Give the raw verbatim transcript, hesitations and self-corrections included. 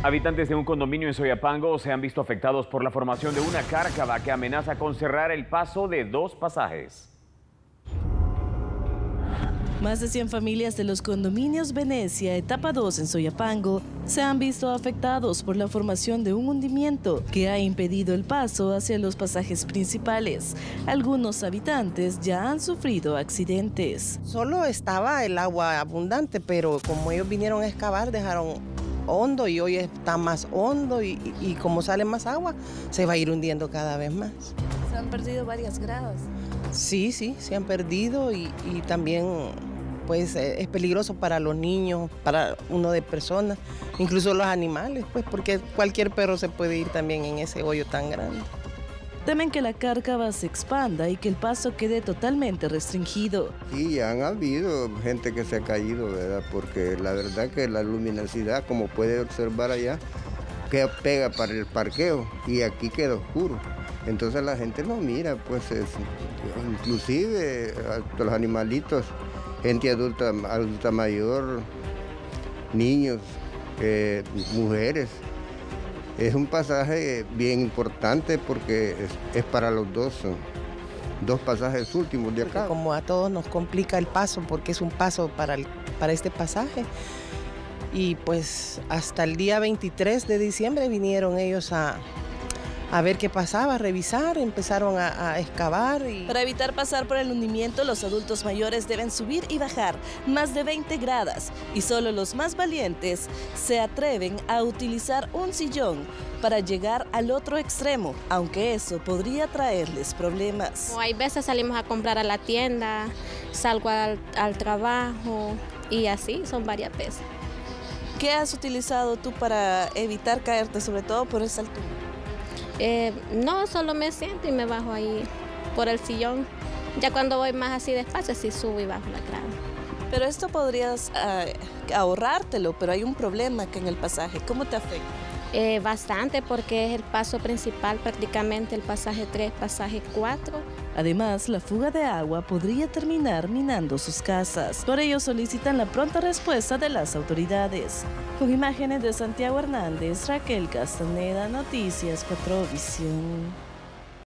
Habitantes de un condominio en Soyapango se han visto afectados por la formación de una cárcava que amenaza con cerrar el paso de dos pasajes. Más de cien familias de los condominios Venecia, etapa dos en Soyapango, se han visto afectados por la formación de un hundimiento que ha impedido el paso hacia los pasajes principales. Algunos habitantes ya han sufrido accidentes. Solo estaba el agua abundante, pero como ellos vinieron a excavar, dejaron hondo y hoy está más hondo y, y, y como sale más agua, se va a ir hundiendo cada vez más. Se han perdido varias gradas. Sí, sí, se han perdido y, y también pues es peligroso para los niños, para uno de personas, incluso los animales, pues porque cualquier perro se puede ir también en ese hoyo tan grande. Temen que la cárcava se expanda y que el paso quede totalmente restringido. Sí, han habido gente que se ha caído, ¿verdad? Porque la verdad que la luminosidad, como puede observar allá, que pega para el parqueo y aquí queda oscuro. Entonces la gente no mira, pues es, inclusive los animalitos, gente adulta, adulta mayor, niños, eh, mujeres. Es un pasaje bien importante porque es, es para los dos, dos pasajes últimos de acá. Porque como a todos nos complica el paso porque es un paso para, el, para este pasaje. Y pues hasta el día veintitrés de diciembre vinieron ellos a, a ver qué pasaba, a revisar, empezaron a, a excavar. Y... Para evitar pasar por el hundimiento, los adultos mayores deben subir y bajar más de veinte gradas y solo los más valientes se atreven a utilizar un sillón para llegar al otro extremo, aunque eso podría traerles problemas. O hay veces salimos a comprar a la tienda, salgo al, al trabajo y así son varias veces. ¿Qué has utilizado tú para evitar caerte, sobre todo por esa altura? Eh, no, solo me siento y me bajo ahí por el sillón. Ya cuando voy más así despacio, sí subo y bajo la grada. Pero esto podrías uh, ahorrártelo, pero hay un problema que en el pasaje. ¿Cómo te afecta? Eh, bastante, porque es el paso principal prácticamente, el pasaje tres, pasaje cuatro. Además, la fuga de agua podría terminar minando sus casas. Por ello solicitan la pronta respuesta de las autoridades. Con imágenes de Santiago Hernández, Raquel Castaneda, Noticias cuatro Visión.